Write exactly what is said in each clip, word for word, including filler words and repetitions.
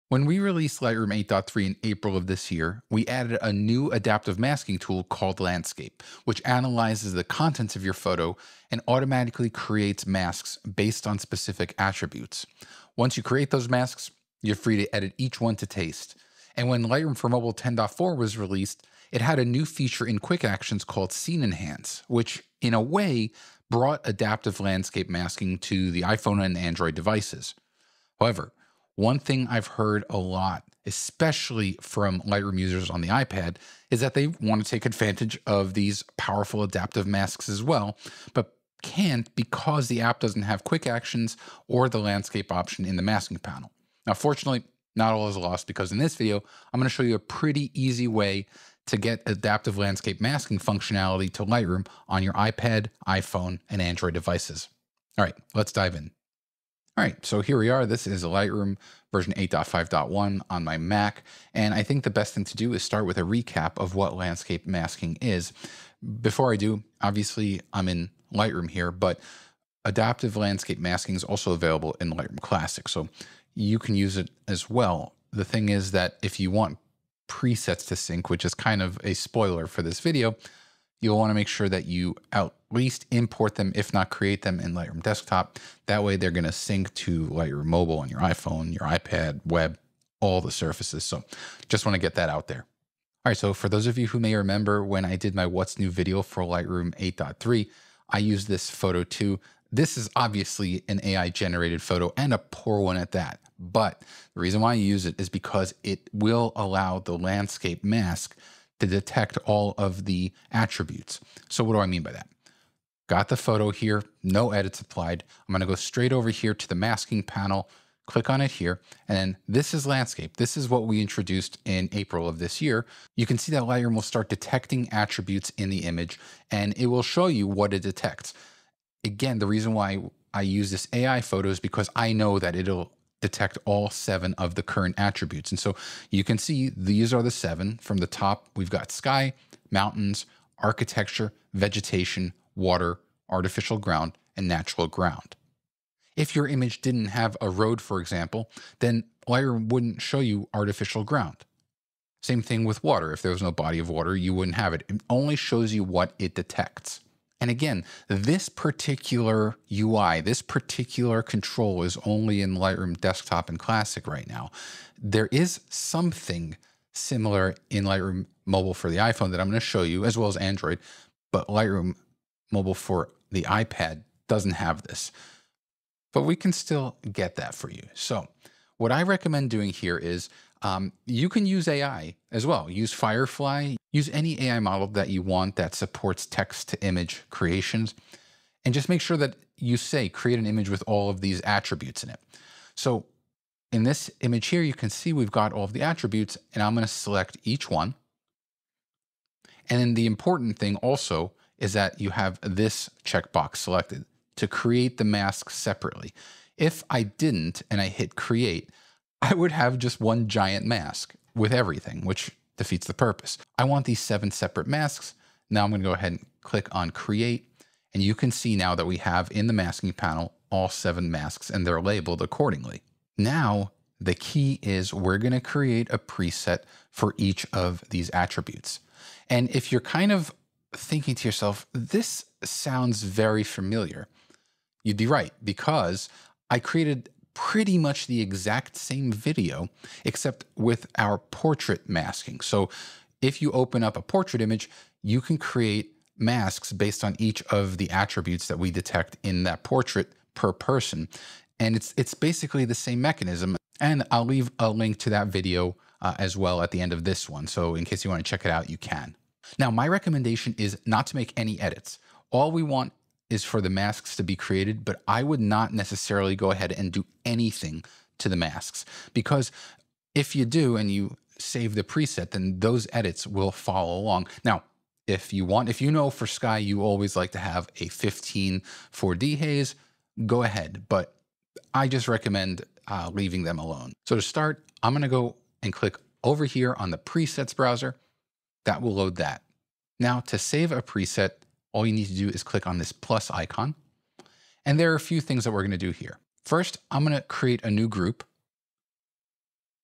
When we released Lightroom eight point three in April of this year, we added a new adaptive masking tool called Landscape, which analyzes the contents of your photo and automatically creates masks based on specific attributes. Once you create those masks, you're free to edit each one to taste. And when Lightroom for Mobile ten point four was released, it had a new feature in Quick Actions called Scene Enhance, which in a way brought adaptive landscape masking to the iPhone and Android devices. However, one thing I've heard a lot, especially from Lightroom users on the iPad, is that they want to take advantage of these powerful adaptive masks as well, but can't because the app doesn't have quick actions or the landscape option in the masking panel. Now, fortunately, not all is lost because in this video, I'm going to show you a pretty easy way to get adaptive landscape masking functionality to Lightroom on your iPad, iPhone, and Android devices. All right, let's dive in. All right, so here we are. This is Lightroom version eight point five point one on my Mac. And I think the best thing to do is start with a recap of what landscape masking is. Before I do, obviously I'm in Lightroom here, but adaptive landscape masking is also available in Lightroom Classic. So you can use it as well. The thing is that if you want presets to sync, which is kind of a spoiler for this video, you'll want to make sure that you at least import them, if not create them in Lightroom Desktop. That way they're going to sync to Lightroom Mobile on your iPhone, your iPad, web, all the surfaces. So just want to get that out there. All right, so for those of you who may remember when I did my What's New video for Lightroom eight point three, I used this photo too. This is obviously an A I generated photo and a poor one at that. But the reason why I use it is because it will allow the landscape mask to detect all of the attributes. So what do I mean by that? Got the photo here, no edits applied. I'm gonna go straight over here to the masking panel, click on it here, and then this is landscape. This is what we introduced in April of this year. You can see that Lightroom will start detecting attributes in the image, and it will show you what it detects. Again, the reason why I use this A I photo is because I know that it'll detect all seven of the current attributes. And so you can see these are the seven. From the top, we've got sky, mountains, architecture, vegetation, water, artificial ground, and natural ground. If your image didn't have a road, for example, then Lightroom wouldn't show you artificial ground. Same thing with water. If there was no body of water, you wouldn't have it. It only shows you what it detects. And again, this particular U I, this particular control is only in Lightroom Desktop and Classic right now. There is something similar in Lightroom Mobile for the iPhone that I'm going to show you, as well as Android, but Lightroom Mobile for the iPad doesn't have this. But we can still get that for you. So what I recommend doing here is um, you can use A I as well. Use Firefly, use any A I model that you want that supports text to image creations, and just make sure that you say create an image with all of these attributes in it. So in this image here, you can see we've got all of the attributes, and I'm going to select each one. And then the important thing also is that you have this checkbox selected to create the mask separately. If I didn't and I hit create, I would have just one giant mask with everything, which defeats the purpose. I want these seven separate masks. Now I'm going to go ahead and click on create. And you can see now that we have in the masking panel all seven masks and they're labeled accordingly. Now, the key is we're going to create a preset for each of these attributes. And if you're kind of thinking to yourself, this sounds very familiar, you'd be right, because I created pretty much the exact same video, except with our portrait masking. So if you open up a portrait image, you can create masks based on each of the attributes that we detect in that portrait per person. And it's, it's basically the same mechanism. And I'll leave a link to that video uh, as well at the end of this one. So in case you want to check it out, you can. Now, my recommendation is not to make any edits. All we want is for the masks to be created, but I would not necessarily go ahead and do anything to the masks, because if you do and you save the preset, then those edits will follow along. Now, if you want, if you know for sky, you always like to have a fifteen four D haze, go ahead. But I just recommend uh, leaving them alone. So to start, I'm going to go and click over here on the presets browser. That will load that. Now to save a preset, all you need to do is click on this plus icon. And there are a few things that we're going to do here. First, I'm going to create a new group.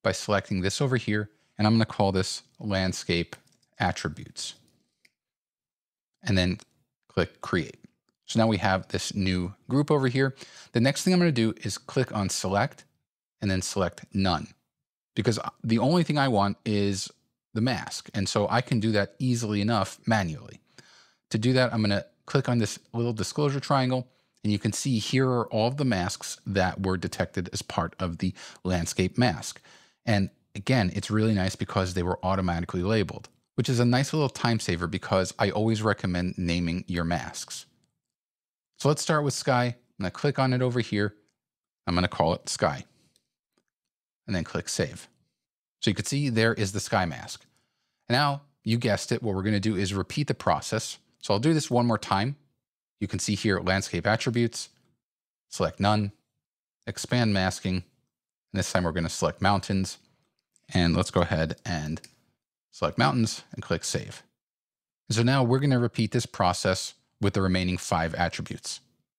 by selecting this over here, and I'm going to call this landscape attributes, and then click create. So now we have this new group over here. The next thing I'm going to do is click on select and then select none, because the only thing I want is the mask. And so I can do that easily enough manually. To do that, I'm going to click on this little disclosure triangle, and you can see here are all of the masks that were detected as part of the landscape mask. And again, it's really nice because they were automatically labeled, which is a nice little time saver because I always recommend naming your masks. So let's start with sky. I'm going to click on it over here. I'm going to call it sky, and then click save. So you can see there is the sky mask. Now, you guessed it, what we're going to do is repeat the process. So I'll do this one more time. You can see here landscape attributes, select none, expand masking, and this time we're going to select mountains. And let's go ahead and select mountains and click save. So now we're going to repeat this process with the remaining five attributes.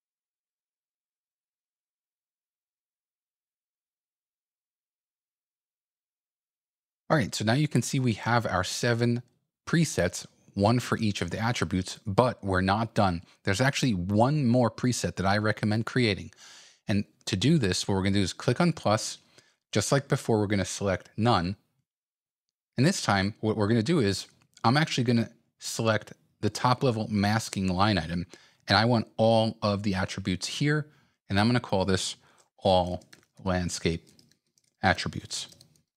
All right, so now you can see we have our seven presets, one for each of the attributes, but we're not done. There's actually one more preset that I recommend creating. And to do this, what we're going to do is click on plus. Just like before, we're going to select none. And this time, what we're going to do is I'm actually going to select the top level masking line item, and I want all of the attributes here, and I'm going to call this all landscape attributes,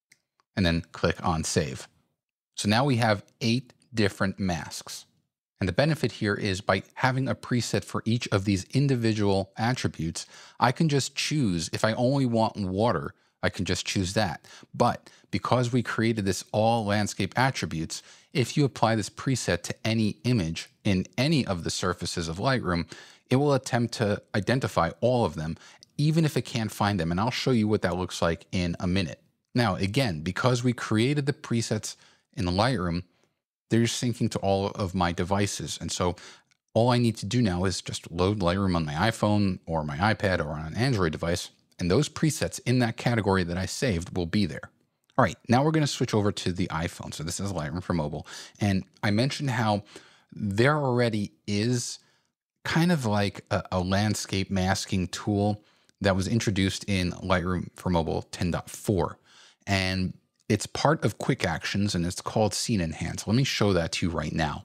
and then click on save. So now we have eight different masks. And the benefit here is by having a preset for each of these individual attributes, I can just choose, if I only want water, I can just choose that. But because we created this all landscape attributes, if you apply this preset to any image in any of the surfaces of Lightroom, it will attempt to identify all of them, even if it can't find them. And I'll show you what that looks like in a minute. Now, again, because we created the presets in Lightroom, they're syncing to all of my devices. And so all I need to do now is just load Lightroom on my iPhone or my iPad or on an Android device, and those presets in that category that I saved will be there. All right, now we're going to switch over to the iPhone. So this is Lightroom for mobile. And I mentioned how there already is kind of like a, a landscape masking tool that was introduced in Lightroom for mobile ten point four. And it's part of quick actions, and it's called Scene Enhance. Let me show that to you right now.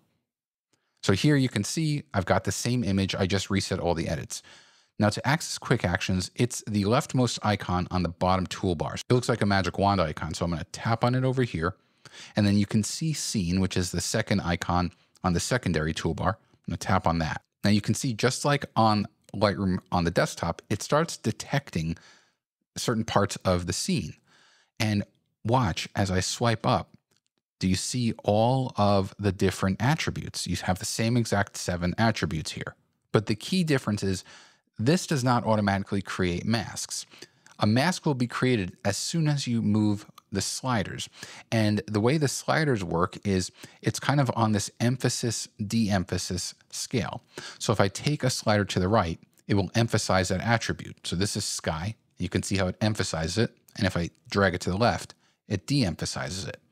So here you can see I've got the same image. I just reset all the edits. Now to access quick actions, it's the leftmost icon on the bottom toolbar. It looks like a magic wand icon. So I'm going to tap on it over here, and then you can see Scene, which is the second icon on the secondary toolbar. I'm going to tap on that. Now you can see, just like on Lightroom on the desktop, it starts detecting certain parts of the scene. And watch as I swipe up. Do you see all of the different attributes? You have the same exact seven attributes here. But the key difference is this does not automatically create masks. A mask will be created as soon as you move the sliders. And the way the sliders work is it's kind of on this emphasis, de-emphasis scale. So if I take a slider to the right, it will emphasize that attribute. So this is sky. You can see how it emphasizes it. And if I drag it to the left, it de-emphasizes it.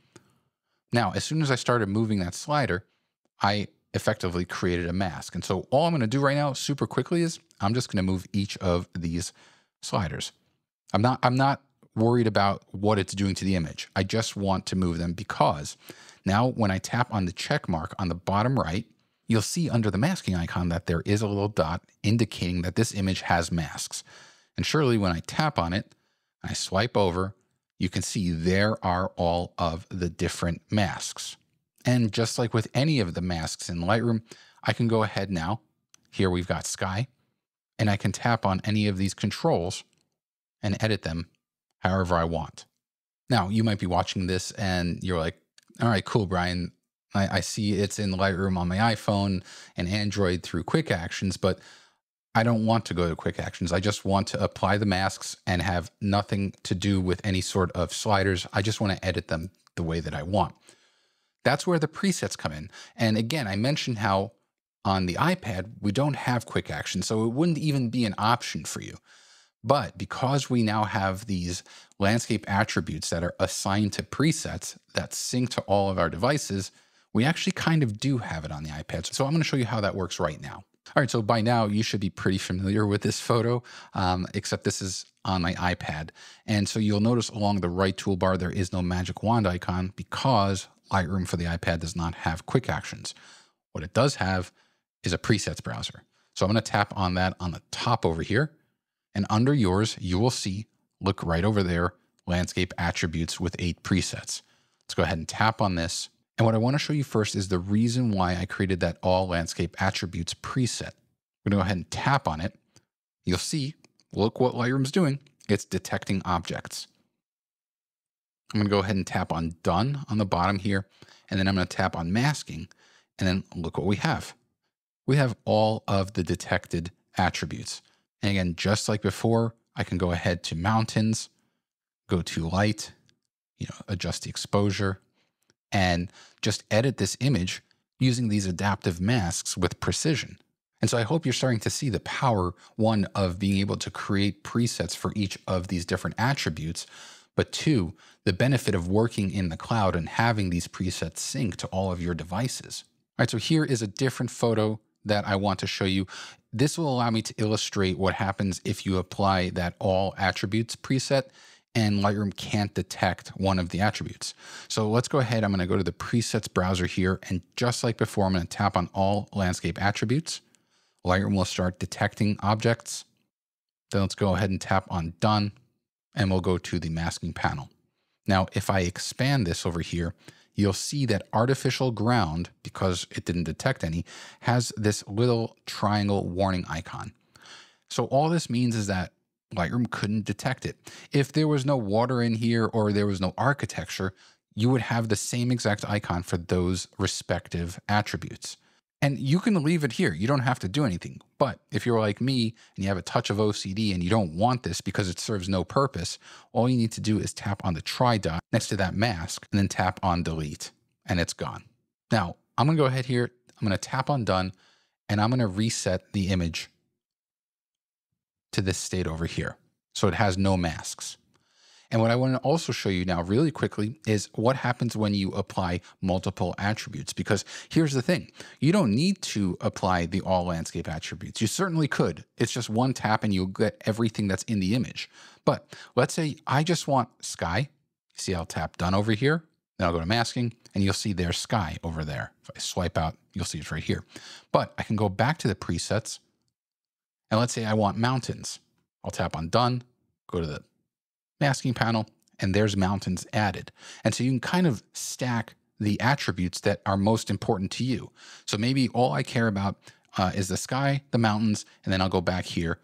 Now, as soon as I started moving that slider, I effectively created a mask. And so all I'm going to do right now super quickly is I'm just going to move each of these sliders. I'm not, I'm not worried about what it's doing to the image. I just want to move them because now when I tap on the check mark on the bottom right, you'll see under the masking icon that there is a little dot indicating that this image has masks. And surely when I tap on it, I swipe over, you can see there are all of the different masks. And just like with any of the masks in Lightroom, I can go ahead now. Here we've got sky, and I can tap on any of these controls and edit them however I want. Now, you might be watching this and you're like, all right, cool, Brian. I, I see it's in Lightroom on my iPhone and Android through quick actions, but I don't want to go to quick actions. I just want to apply the masks and have nothing to do with any sort of sliders. I just want to edit them the way that I want. That's where the presets come in. And again, I mentioned how on the iPad, we don't have quick actions, so it wouldn't even be an option for you. But because we now have these landscape attributes that are assigned to presets that sync to all of our devices, we actually kind of do have it on the iPad. So I'm going to show you how that works right now. All right, so by now you should be pretty familiar with this photo, um, except this is on my iPad. And so you'll notice along the right toolbar, there is no magic wand icon because Lightroom for the iPad does not have quick actions. What it does have is a presets browser. So I'm going to tap on that on the top over here. And under yours, you will see, look right over there, landscape attributes with eight presets. Let's go ahead and tap on this. And what I want to show you first is the reason why I created that all landscape attributes preset. We're going to go ahead and tap on it. You'll see, look what Lightroom's doing. It's detecting objects. I'm going to go ahead and tap on done on the bottom here. And then I'm going to tap on masking. And then look what we have. We have all of the detected attributes. And again, just like before, I can go ahead to mountains, go to light, you know, adjust the exposure, and just edit this image using these adaptive masks with precision. And so I hope you're starting to see the power, one, of being able to create presets for each of these different attributes, but two, the benefit of working in the cloud and having these presets sync to all of your devices. All right, so here is a different photo that I want to show you. This will allow me to illustrate what happens if you apply that all attributes preset and Lightroom can't detect one of the attributes. So let's go ahead. I'm going to go to the presets browser here. And just like before, I'm going to tap on all landscape attributes. Lightroom will start detecting objects. Then let's go ahead and tap on done. And we'll go to the masking panel. Now, if I expand this over here, you'll see that artificial ground, because it didn't detect any, has this little triangle warning icon. So all this means is that Lightroom couldn't detect it. If there was no water in here or there was no architecture, you would have the same exact icon for those respective attributes. And you can leave it here. You don't have to do anything. But if you're like me and you have a touch of O C D and you don't want this because it serves no purpose, all you need to do is tap on the try dot next to that mask and then tap on delete and it's gone. Now, I'm going to go ahead here. I'm going to tap on done and I'm going to reset the image to this state over here. So it has no masks. And what I want to also show you now really quickly is what happens when you apply multiple attributes. Because here's the thing, you don't need to apply the all landscape attributes. You certainly could. It's just one tap and you'll get everything that's in the image. But let's say I just want sky. See, I'll tap done over here. Then I'll go to masking and you'll see there's sky over there. If I swipe out, you'll see it's right here. But I can go back to the presets and let's say I want mountains. I'll tap on done, go to the masking panel, and there's mountains added. And so you can kind of stack the attributes that are most important to you. So maybe all I care about uh, is the sky, the mountains, and then I'll go back here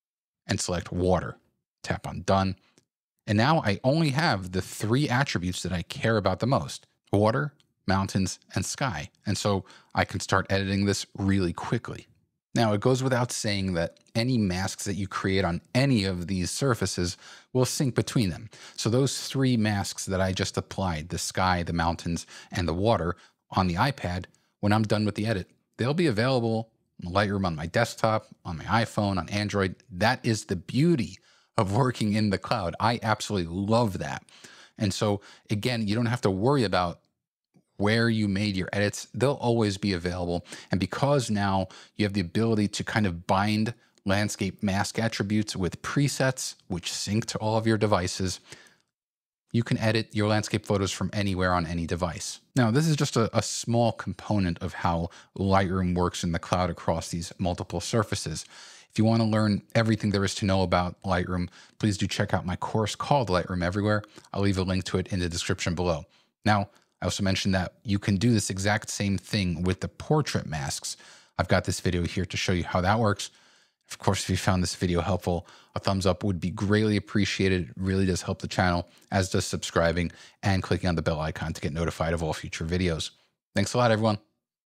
and select water. Tap on done. And now I only have the three attributes that I care about the most: water, mountains, and sky. And so I can start editing this really quickly. Now, it goes without saying that any masks that you create on any of these surfaces will sync between them. So those three masks that I just applied, the sky, the mountains, and the water on the iPad, when I'm done with the edit, they'll be available in Lightroom on my desktop, on my iPhone, on Android. That is the beauty of working in the cloud. I absolutely love that. And so again, you don't have to worry about where you made your edits. They'll always be available. And because now you have the ability to kind of bind landscape mask attributes with presets, which sync to all of your devices, you can edit your landscape photos from anywhere on any device. Now, this is just a, a small component of how Lightroom works in the cloud across these multiple surfaces. If you want to learn everything there is to know about Lightroom, please do check out my course called Lightroom Everywhere. I'll leave a link to it in the description below. Now, I also mentioned that you can do this exact same thing with the portrait masks. I've got this video here to show you how that works. Of course, if you found this video helpful, a thumbs up would be greatly appreciated. It really does help the channel, as does subscribing and clicking on the bell icon to get notified of all future videos. Thanks a lot, everyone.